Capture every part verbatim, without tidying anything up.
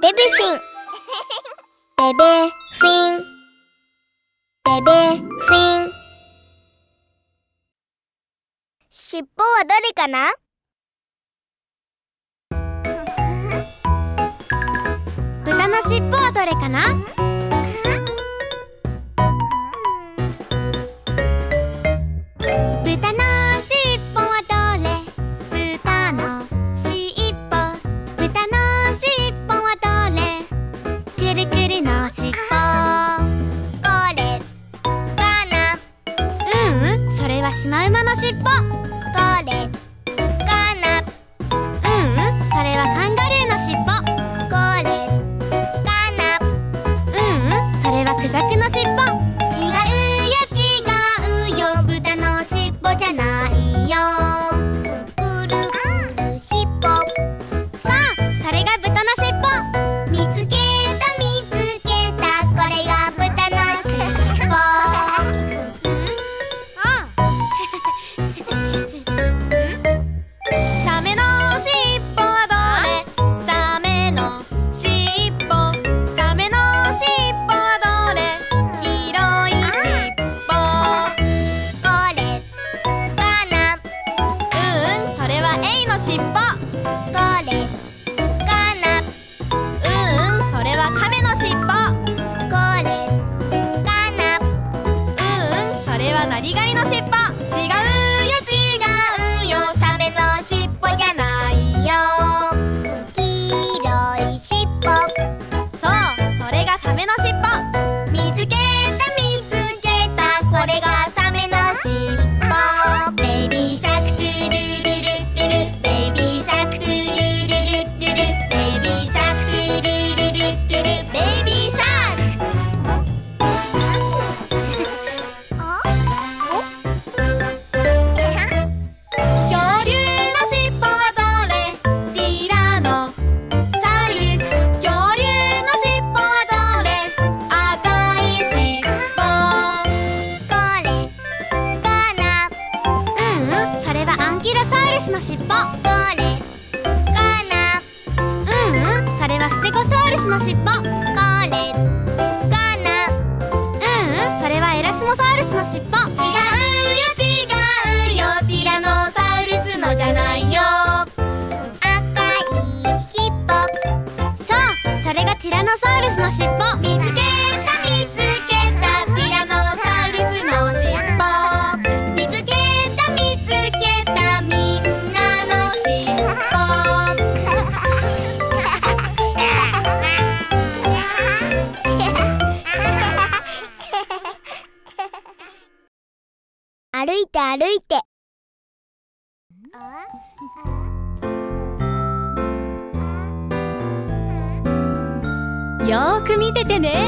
ベベフィンベベフィンベベフィン。尻尾はどれかな？ 豚の尻尾はどれかな？豚の尻尾はどれ？豚の尻尾、豚の尻尾はどれ？くるくるの尻尾。 これかな？ ううん、それはシマウマの尻尾。 これかな？ ううん、それはカンガルーの尻尾。 これかな？ ううん、それはクジャクの尻尾。違うよ違うよ、豚の尻尾じゃないよ。 くるくる尻尾。 そう、それが豚の尻尾。 見つけた見つけた、これが豚の尻尾。 あサメの尻尾はどれ？サメの尻尾、サメの尻尾はどれ？黄色い尻尾。 これかな？ ううん、それはエイの尻尾。 これかな？ ううん、それはカメの尻尾。 これかな？ ううん、それはザリガニの尻尾。違うよ違うよ、サメの尻尾じゃないよ。 黄色い尻尾。 そう、それがサメの尻尾。見つけた見つけた、これがサメの尻尾。ベイビーシャークトゥルルルルル、ベイビーシャークトゥルルルルル、ベイビーシャークトゥルルルルル、ベイビーシャーク。恐竜の尻尾はどれ？ティラノサウルス。恐竜の尻尾はどれ？赤い尻尾。 これかな？ ううん、それはアンキロサウルスの尻尾。 これかな？ ううん、それはステゴサウルスの尻尾。 これかな？ ううん、それはエラスモサウルスの尻尾。 違うよ違うよ、ティラノサウルスのじゃないよ。 赤い尻尾。 そう、それがティラノサウルスの尻尾。 見つけた見つけた、ティラノサウルスの尻尾。見つけた見つけた、みんなの尻尾。 歩いて歩いて。 よーく見ててね。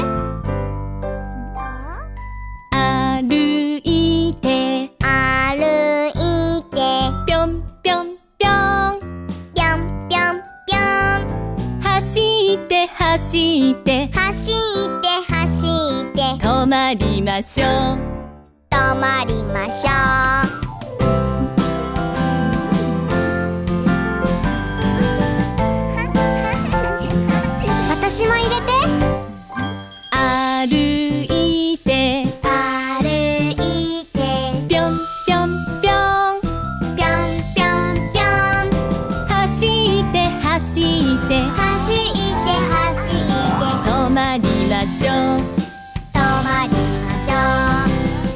歩いて歩いて。 ぴょんぴょんぴょん、 ぴょんぴょんぴょん。 走って走って走って走って。 止まりましょう。 止まりましょう。 私も入れて。 歩いて歩いて。 ぴょんぴょんぴょん、 ぴょんぴょんぴょん。 走って走って走って走って。 止まりましょう。 止まりましょ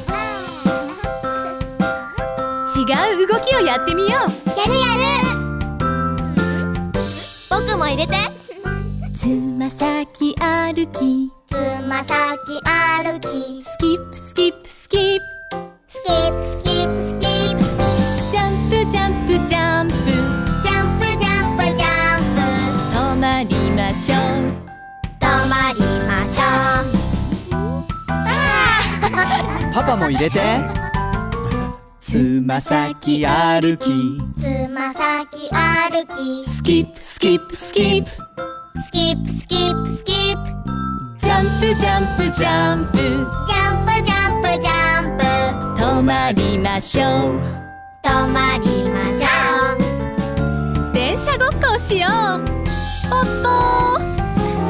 違う動きをやってみよう。 う。やるやる。 僕も入れて。つま先歩きつま先歩き。 スキップスキップスキップ、 スキップスキップスキップ。 ジャンプジャンプジャンプ、 ジャンプジャンプジャンプ。 止まりましょう。 止まりましょう。 パパも入れて。つま先歩きつま先歩き。 スキップスキップスキップ、 スキップスキップスキップ。 ジャンプジャンプジャンプ、 ジャンプジャンプジャンプ。 止まりましょう。 止まりましょう。 電車ごっこをしよう。ポッポー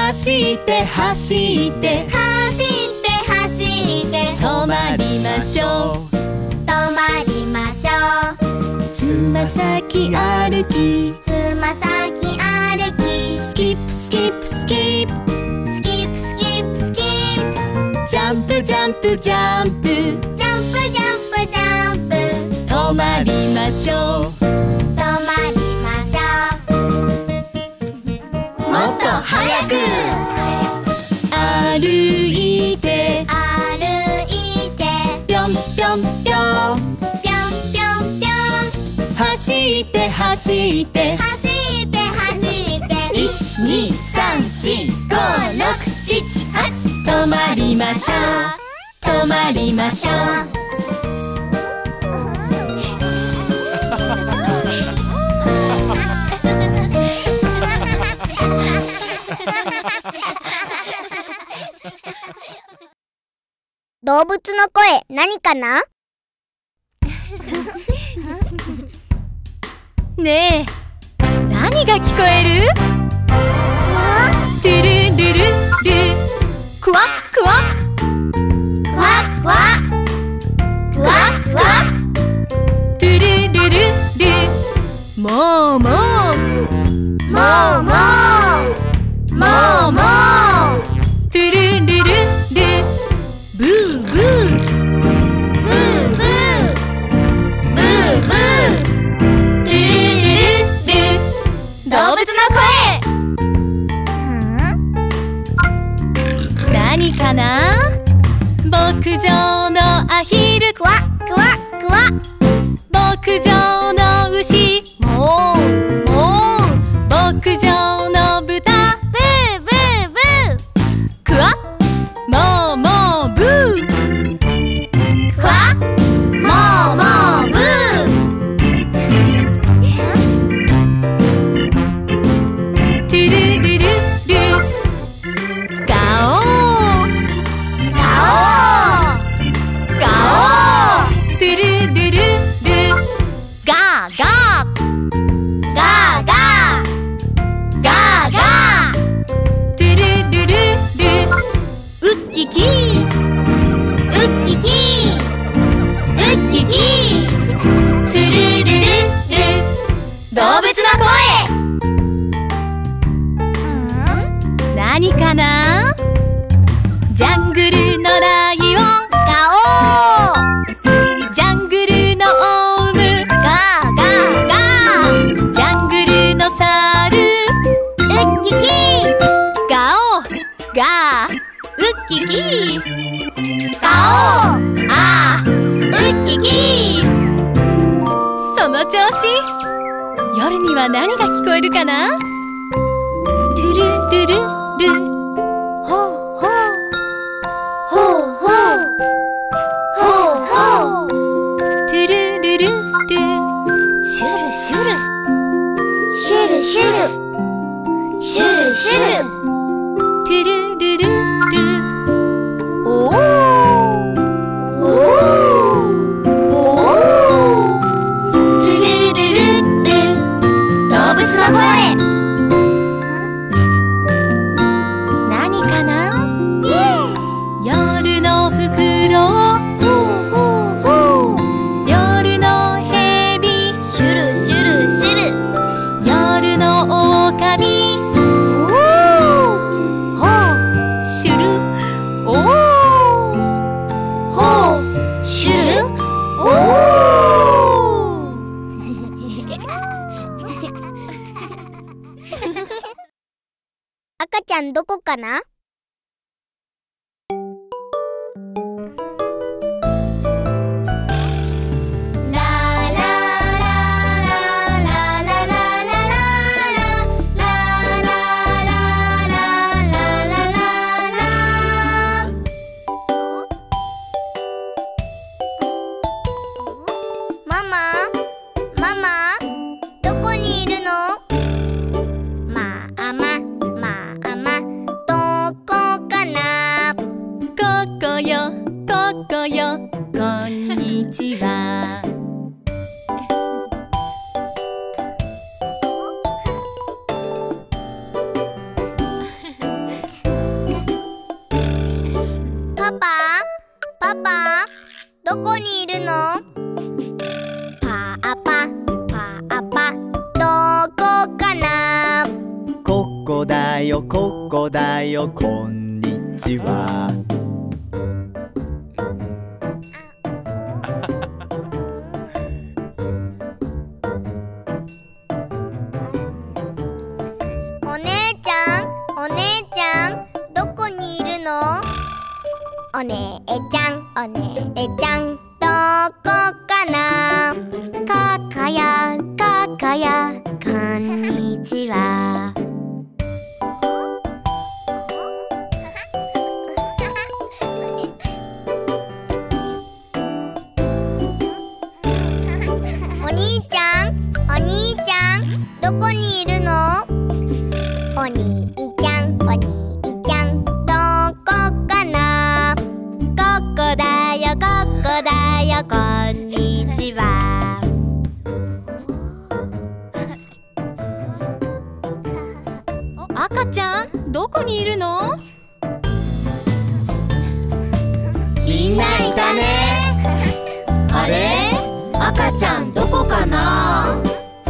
走って走って走って走って止まりましょう止まりましょうつま先歩きつま先歩きスキップスキップスキップスキップスキップスキップジャンプジャンプジャンプジャンプジャンプジャンプ止まりましょう止まりましょうもっと速く歩いて歩いてぴょんぴょんぴょんぴょんぴょんぴょん走って走って走って走っていちにさんしごろくしちはち止まりましょう止まりましょう動物の声何かな？ ねえ、何が聞こえる？トゥルルルル、クワックワッ、 クワックワックワックワットゥルルルル、モーモー、 モーモーモーモートゥルルルル、ブーブー、 ブーブーブーブートゥルルルル、動物の声。何かな？牧場のアヒル、 クワックワックワッ牧場の牛、モーモー、牧場の豚、 ブーブーブークワッ、モーモーブー、 クワッモーモーブートゥルルルル、ガオーガオーガオー、トゥルルルル、ガーガーガーガーガーガートゥルルルル、ウッキキー、 ウッキキーウッキキートゥルルルル、動物の声。何かな？ジャングルのライオン、 ガオージャングルのオウム、 ガーガーガージャングルのサル、 ウッキキーガオガー、ウッキキー、 ガオーあーウッキキーその調子。夜には何が聞こえるかな？トゥルルルル、ほうほう、 ほうほうほうほうトゥルルルル、シュルシュル、 シュルシュルシュルシュルトゥルルルル、おーおーおートゥルルルル動物の声何かな？夜のフクロウ、 ほうほうほう夜のヘビ、 シュルシュルシュル夜のオオカミ、 おほう、シュル、おー、 ーほうシュルおー赤ちゃんどこかな？ママママどこにいるの？まあままあまどこかな？ ここよ、ここよ、こんにちは。 どこにいるの？パーパパーパどこかな？ ここだよここだよこんにちは。 お姉ちゃんお姉ちゃんどこにいるの？お姉ちゃんお姉ちゃんどこかな？ かかやかかやこんにちは。 お兄ちゃんお兄ちゃんどこにいるの？お兄ちゃんお兄ちゃんどこかな？ ここだよここだよこんにちは。赤ちゃんどこにいるの？ みんないたね。あれ？赤ちゃんどこかな？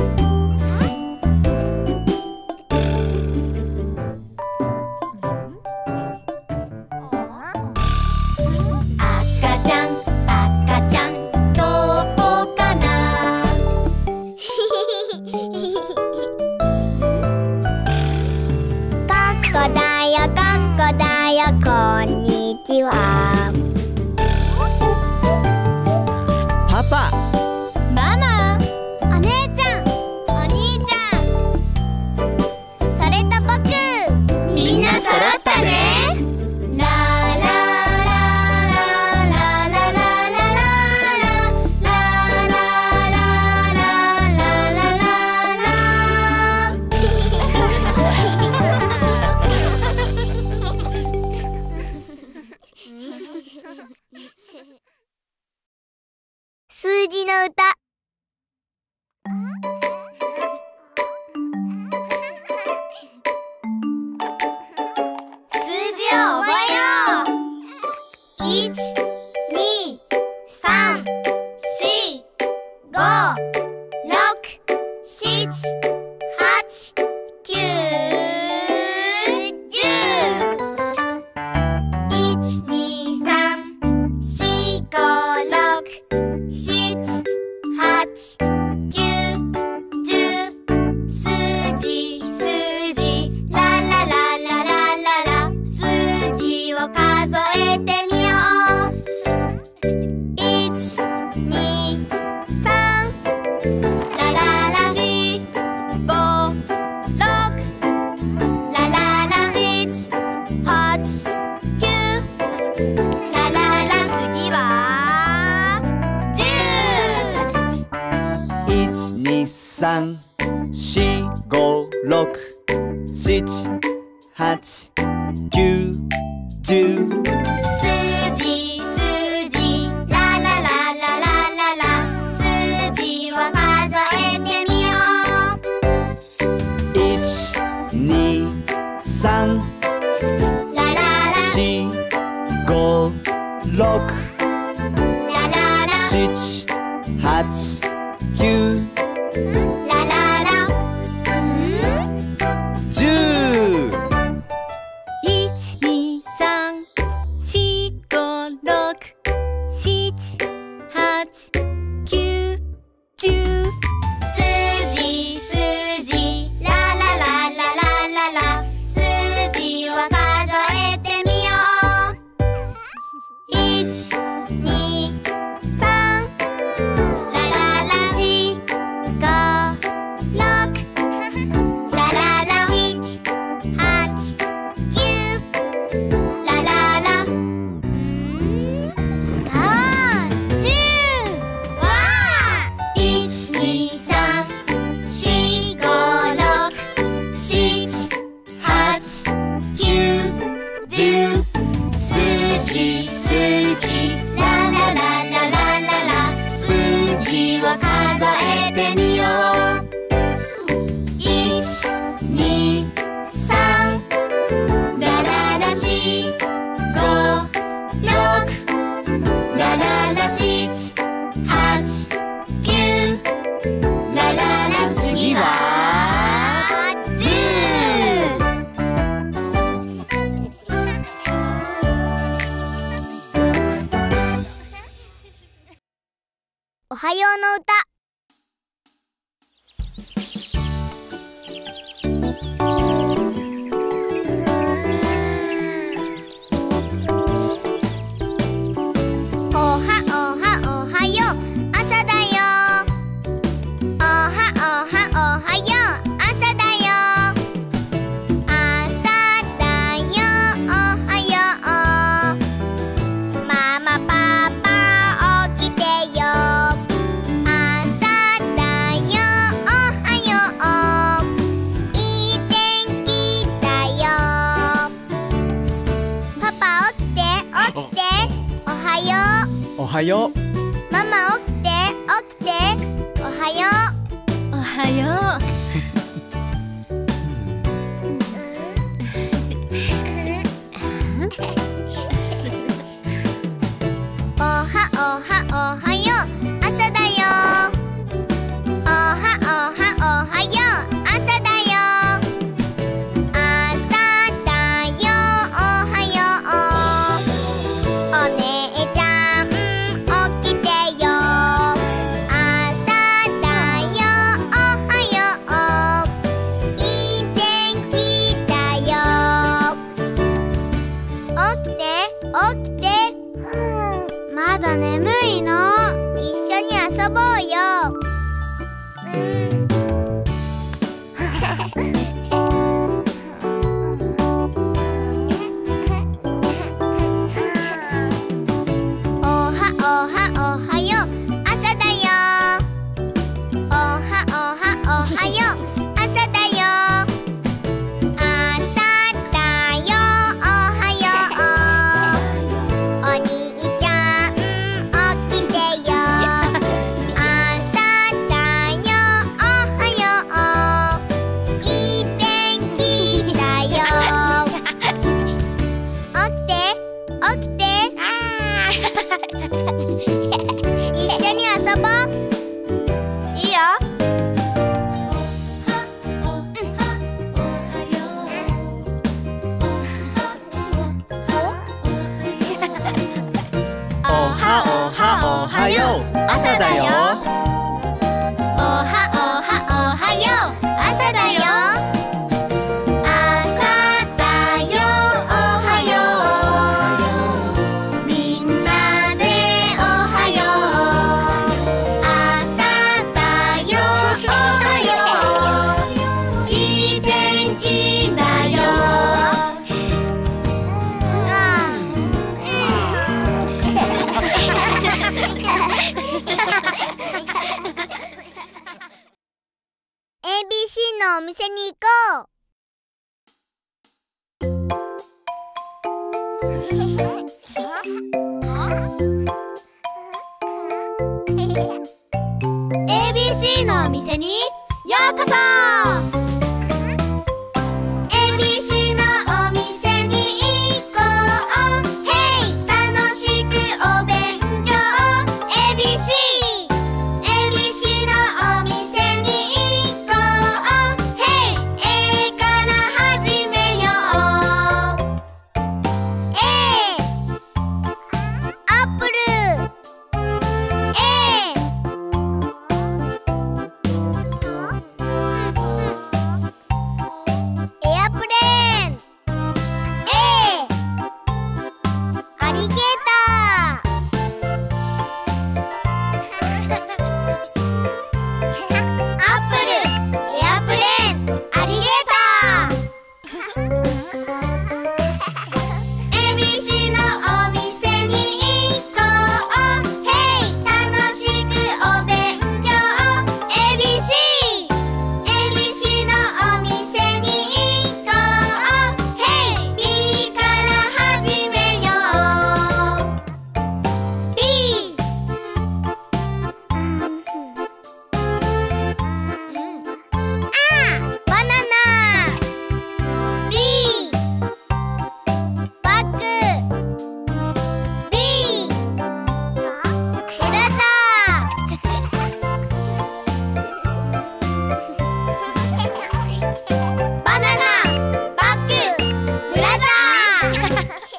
赤ちゃん赤ちゃんどこかな？ ここだよここだよこんにちは。 パパ、 ママ、 お姉ちゃんお兄ちゃんそれと僕みんな揃ったね。 ラララララララララララララ数字の歌。 数字を覚えよう。いち、に、さん、し、ご、ろく、しち、はち、きゅう、じゅう。いち、に、さん、し、ご、ろく、しち、はち、きゅう、じゅう。数字数字ラララララララ数字を数えてみよう。いち、に、さんラララし、ご、ろくラララしち、はち、きゅうラララ次はじゅう。 いち、に、さん、し、ご、ろく、しち、はち、きゅう、じゅう。 数字数字ラララララララ数字を数えてみよう。 いち、に、さん、 ラララし、ご、ろく、 ラララしち、はち、きゅう、 ラララじゅう。 いち、に、さん、し、ご、ろく、しち、はち、きゅう、じゅう。 数字数字ラララララララ数字を数えてみよう。いち、に、さんラララし、ご、ろく、 ラララしち、はち、きゅうラララあー、じゅう。 わあいち、に、さん、し、ご、ろく、しち、はち、きゅう、じゅう。数字数字ラララララララ数字を数えてみよう。いち、に、さんラララし、ご、ろくラララしちはちきゅうラララ次はじゅう。 おはようの歌。 おはよう。 ママ起きて起きて。おはよう。 おはよう。 おはおはおはよう。朝だよ。おはおはおはよう。朝だよ。朝だよ。おはよう。お姉ちゃん起きてよ。朝だよ。おはよう。いい天気だよ。起きて起きて。まだ眠いの。一緒に遊ぼうよ。おはおはおはよう。朝だよ。おはおはおはよう。朝だよ。朝だよ。おはよう。お兄ちゃん起きてよ。朝だよ。おはよう。いい天気だよ。起きて起きて。一緒に遊ぼう。 いいよ。 おはおはおはよう。朝だよ。 おはおはおはよう。朝だよ。朝だよ。おはよう。みんなでおはよう。朝だよ。おはよう。いい天気だよ。エービーシー のお店に行こう。 エービーシー のお店にようこそ。 エービーシー のお店に行こう。ヘイ楽しくお勉強。 エービーシー エービーシー のお店に行こう。ヘイ A から始めよう。 A アップした